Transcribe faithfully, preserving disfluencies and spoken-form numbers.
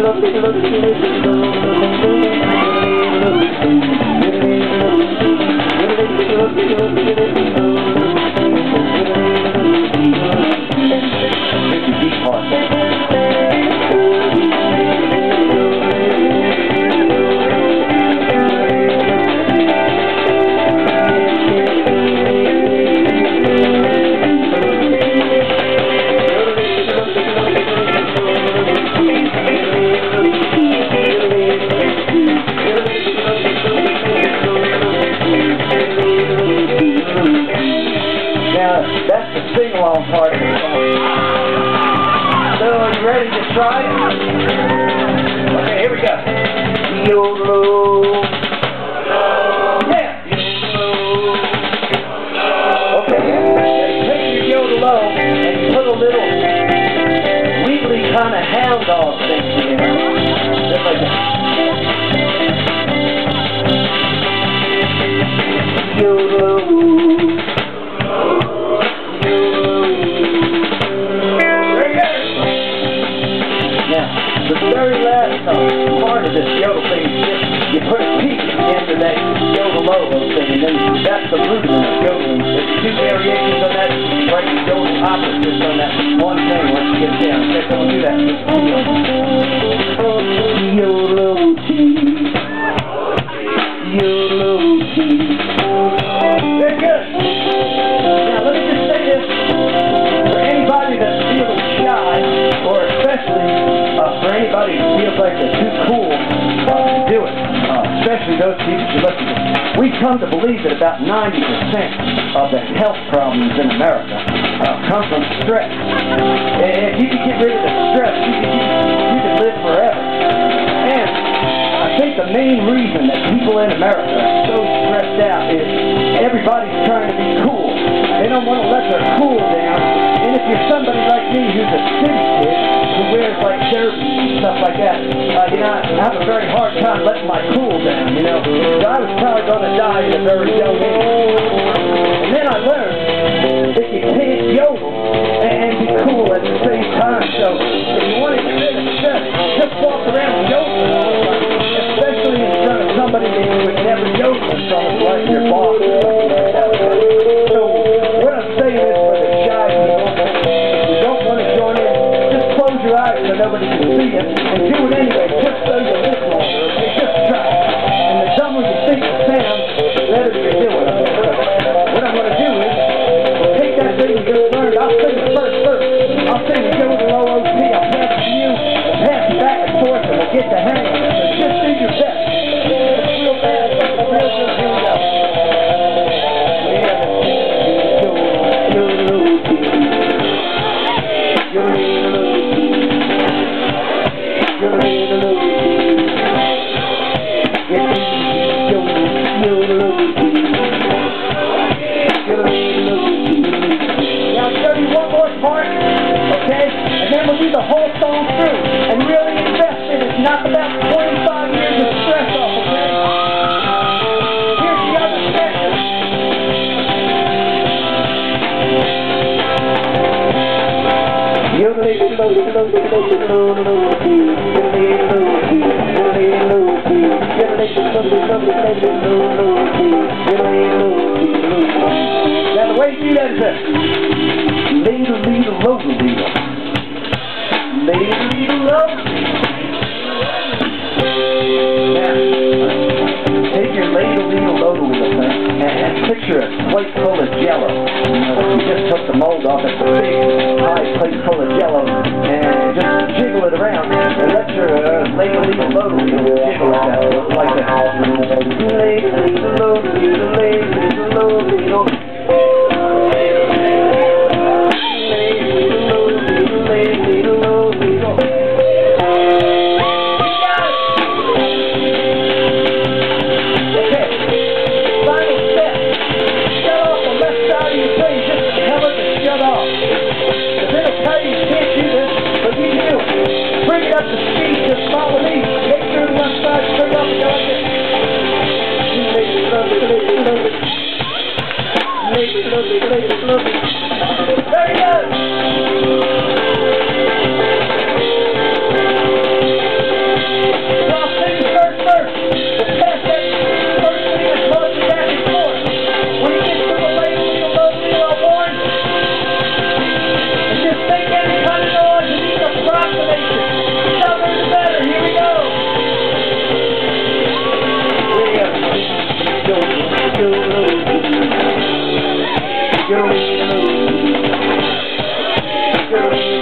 That's the sing-along part of the song. So, are you ready to try it? Okay, here we go. Yodel. Yeah. Okay, take your yodel low and put a little wiggly kind of hound dog thing in there. Just like that. Yodel. The very last uh, part of this yodel thing is just, you put a peak into that yodel low thing, and then that's the rudiment of yodeling. There's two variations on that, right? You yodel opposites on that one thing once you get it down. Okay, so we'll do that. Yodel tea. Yodel tea. Very good. Now let me just say this. For anybody that's feeling shy, or especially Uh, for anybody who feels like they're too cool uh, to do it, uh, especially those people who listen to it, we've come to believe that about ninety percent of the health problems in America uh, come from stress. And if you could get rid of the stress, you could, you could live forever. And I think the main reason that people in America are so stressed out is everybody's trying to be cool. They don't want to let their cool down. And if you're somebody like me who's a city kid, who wears like derbies and stuff like that, uh, you know, I have a very hard time letting my cool down, you know. So I was probably going to die at a very young age. And then I learned that you can't yodel and be cool at the same time. So if you want to get rid of stress, just walk around yodeling all the time, especially in front of somebody that you would never yodel in front of, like your boss or something like that. So what I'm saying is for the shy people, if you don't want to join in, close your eyes so nobody can see you, and do it anyway, just so you live longer, okay? Just try. And the dumber you think it sounds, the better you do it, okay? What I'm going to do is, take that thing you just learned, I'll sing the first verse, I'll sing the yodel O O T, I'll pass it to you, and pass it back and forth, and we'll get the hang of it. So just do your best. It's real bad, but it's real good. Here we go. And then we'll do the whole song through and really invest in it. Knock about twenty-five years of stress off, okay? Here's the other section. Now the way you do that is this. Ladle, ladle, ladle, ladle. Ladle, ladle, ladle. Now, take your ladle, ladle, ladle wheel thing and, and picture a plate full of jello. You know, you just took the mold off. It's a big, high plate full of jello, and just jiggle it around and let your uh, ladle, ladle, ladle wheel jiggle like that, like that. Ladle, ladle, ladle, ladle, ladle, ladle. Just follow me. Make sure the left side straight up and go like this. Good.